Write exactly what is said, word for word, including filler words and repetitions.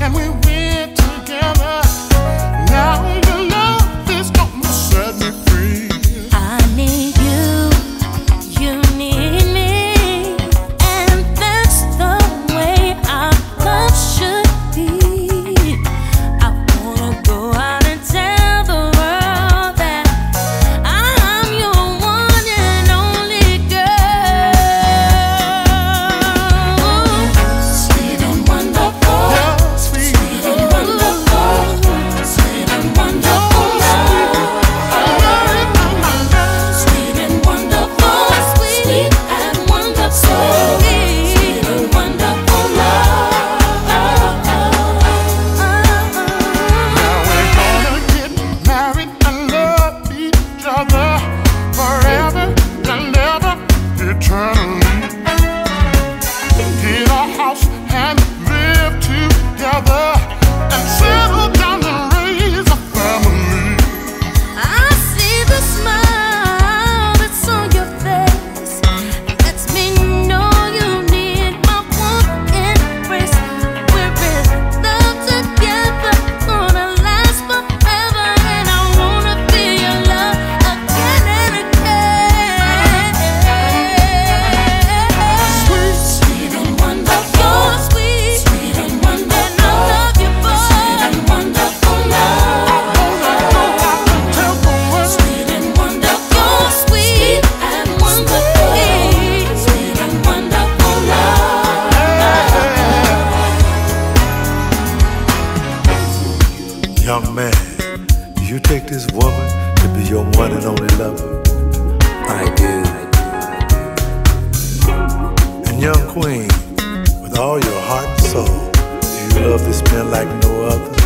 and we went together. Now your love is gonna set me free. I need you, you need me, and that's the way our love should be. I wanna go out and tell the world that I'm your one and only girl. Sweet and wonderful, Yeah, sweet. sweet and wonderful, sweet and wonderful love. Sweet and wonderful, sweet and wonderful, sweet and wonderful love. Now we're gonna get married and love each other forever and ever, eternally. Get a house and live together and settle down and raise a family. I see the smile that's on your face. Lets me know you need my warm embrace. We're in love together, gonna last forever, and I wanna feel your love again and again. Sweet, Sweet and wonderful, sweet, sweet and wonderful, and I love you, boy. Sweet and wonderful love. tell the world. Sweet and wonderful, sweet and wonderful, sweet and wonderful love. Young man, do you take this woman to be your one and only lover? I do. And young queen, with all your heart and soul, do you love this man like no other?